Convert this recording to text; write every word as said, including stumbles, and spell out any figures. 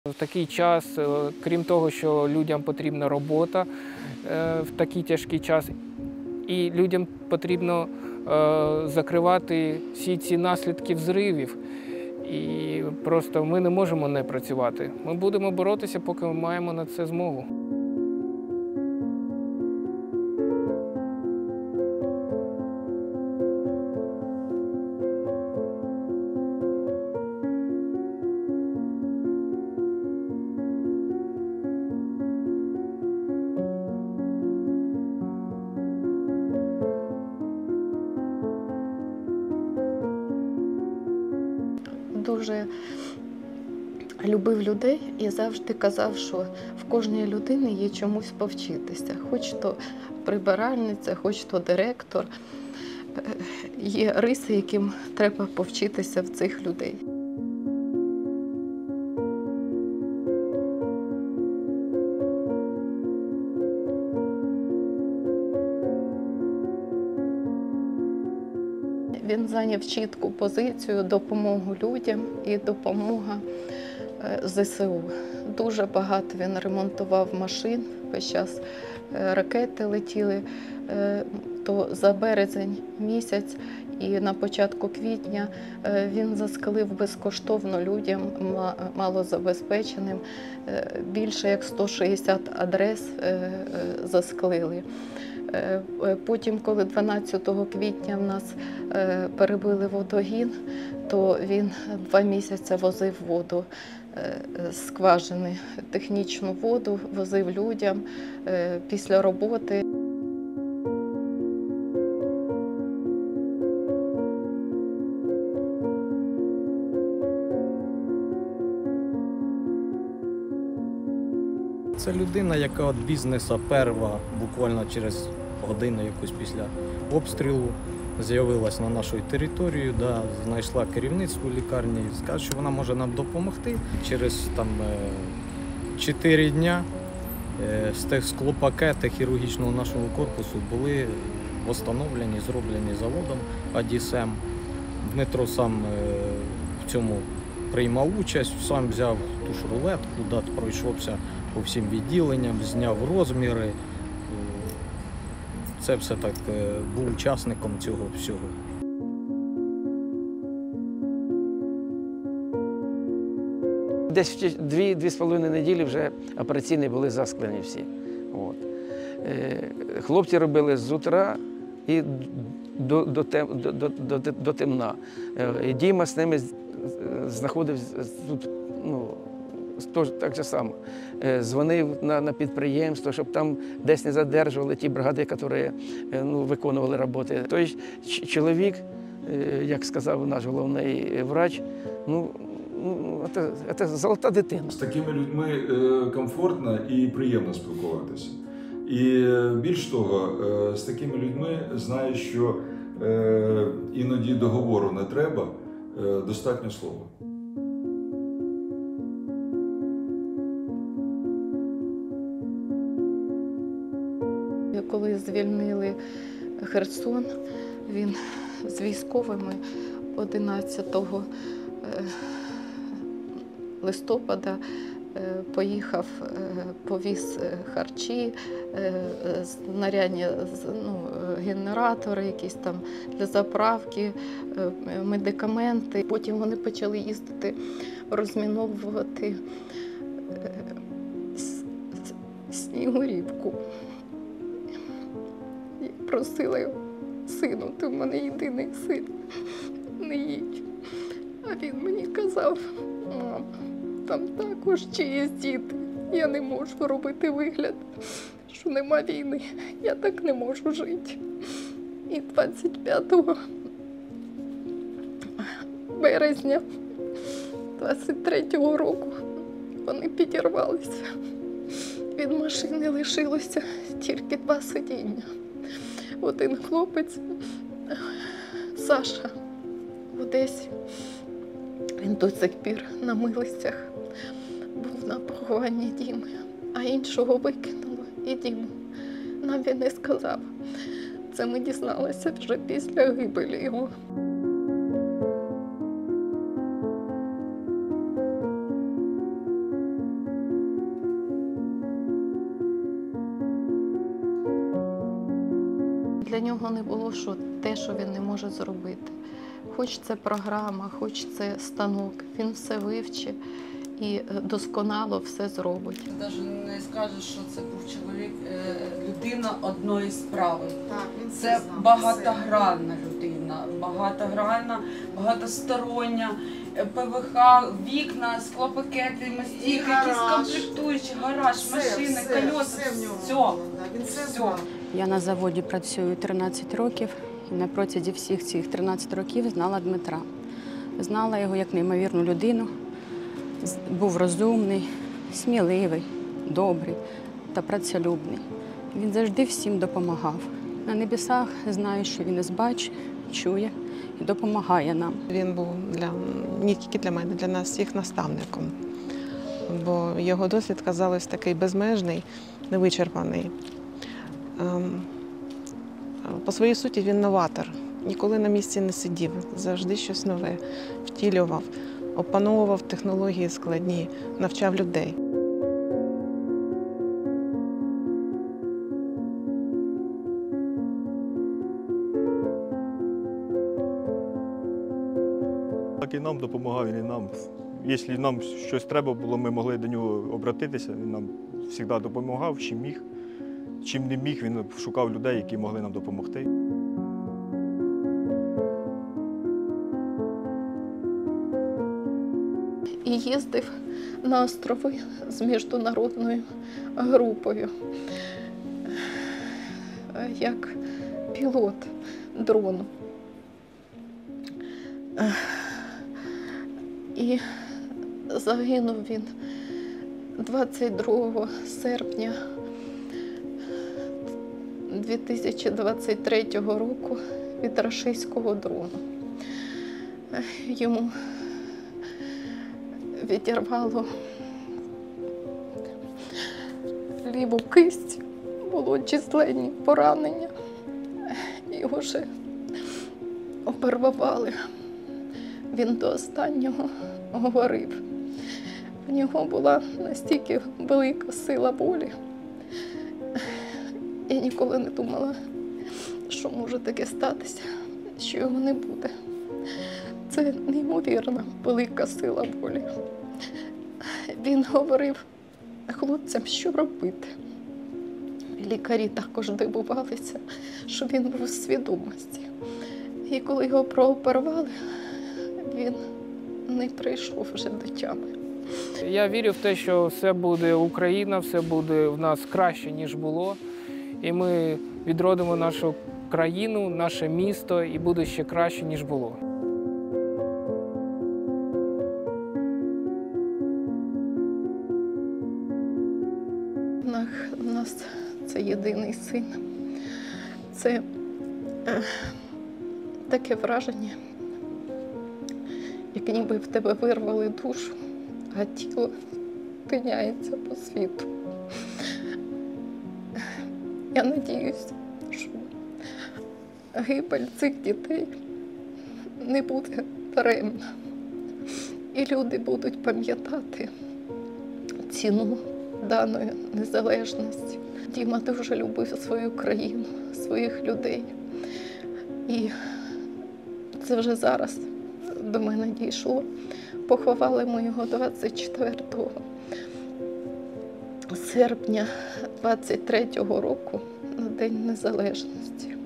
В такий час, крім того, що людям потрібна робота в такий тяжкий час, і людям потрібно закривати всі ці наслідки взривів. І просто ми не можемо не працювати. Ми будемо боротися, поки ми маємо на це змогу. Дуже любив людей і завжди казав, що в кожній людині є чомусь повчитися. Хоч то прибиральниця, хоч то директор. Є риси, яким треба повчитися в цих людей. Він зайняв чітку позицію, допомогу людям і допомога зе се у. Дуже багато він ремонтував машин, весь час ракети летіли, то за березень місяць і на початку квітня він заскалив безкоштовно людям, малозабезпеченим, більше як сто шістдесят адрес засклили. Потім, коли дванадцятого квітня в нас перебили водогін, то він два місяці возив воду з скважини, технічну воду, возив людям після роботи. Це людина, яка від бізнесу перва, буквально через годину якусь після обстрілу, з'явилась на нашу територію, да, знайшла керівництво лікарні, сказала, що вона може нам допомогти. Через там чотири дня з тих склопакети хірургічного нашого корпусу були встановлені, зроблені заводом Адісем. Дмитро сам в цьому приймав участь, сам взяв ту ж рулетку, да, пройшовся по всім відділенням, зняв розміри. Це все так був учасником цього всього. Десь дві-дві з половиною неділі вже операційні були засклені всі. От. Хлопці робили з утра і до, до, до, до, до, до темна. І Діма з ними знаходився тут, ну, так же само. Дзвонив на, на підприємство, щоб там десь не задержували ті бригади, які ну, виконували роботи. Той чоловік, як сказав наш головний врач, ну, це, це золота дитина. З такими людьми комфортно і приємно спілкуватися. І більш того, з такими людьми знаю, що іноді договору не треба, достатньо слова. Коли звільнили Херсон, він з військовими одинадцятого листопада поїхав, повіз харчі, знаряддя, ну, генератори, якісь там для заправки, медикаменти. Потім вони почали їздити, розміновувати Снігурівку. Я просила його: сину, ти в мене єдиний син, не їдь. А він мені казав: мам, там також чиїсь діти. Я не можу робити вигляд, що нема війни. Я так не можу жити. І двадцять п'ятого березня двадцять третього року вони підірвалися. Від машини лишилося тільки два сидіння. Один хлопець, Саша, в Одесі, він до сих пір на милицях був на похованні Діми, а іншого викинуло, і Діму нам він не сказав. Це ми дізналися вже після гибелі його. для нього не було що те, що він не може зробити. Хоч це програма, хоч це станок, він все вивчить і досконало все зробить. Навіть не скажеш, що це був чоловік, людина одної справи. Так, він Це знав, багатогранна людина, багатогранна, багатостороння, ПВХ, вікна, склопакети, мастики, якісь гараж. комплектуючі, гараж, все, машини, все, колеса, все в нього все. було, да, він все Все. знав. Я на заводі працюю тринадцять років і на протязі всіх цих тринадцяти років знала Дмитра. Знала його як неймовірну людину. З- Був розумний, сміливий, добрий та працелюбний. Він завжди всім допомагав. На небесах знаю, що він нас бачить, чує і допомагає нам. Він був для, не тільки для мене, для нас всіх наставником. Бо його досвід, казалось, такий безмежний, невичерпаний. Ем, По своїй суті він новатор. Ніколи на місці не сидів, завжди щось нове втілював, опановував технології складні, навчав людей. Так і нам допомагав, він і нам. Якщо нам щось треба було, ми могли до нього обратитися, він нам завжди допомагав, чим міг. Чим не міг, він шукав людей, які могли нам допомогти. І їздив на острови з міжнародною групою як пілот дрону. І загинув він двадцять другого серпня дві тисячі двадцять третього року від рашистського дрону. Йому відірвало ліву кисть, було численні поранення. Його вже оперували. Він до останнього говорив. В нього була настільки велика сила волі. Я ніколи не думала, що може таке статися, що його не буде. Це неймовірна велика сила волі. Він говорив хлопцям, що робити. Лікарі також дивувалися, що він був у свідомості. І коли його прооперували, він не прийшов вже до тями. Я вірю в те, що все буде Україна, все буде в нас краще, ніж було. І ми відродимо нашу країну, наше місто, і буде ще краще, ніж було. У нас це єдиний син. Це е, таке враження, як ніби в тебе вирвали душу, а тіло тиняється по світу. Я надіюся, що гибель цих дітей не буде даремна. І люди будуть пам'ятати ціну даної незалежності. Діма дуже любив свою країну, своїх людей. І це вже зараз до мене дійшло. Поховали ми його двадцять четвертого серпня двадцять третього року на День Незалежності.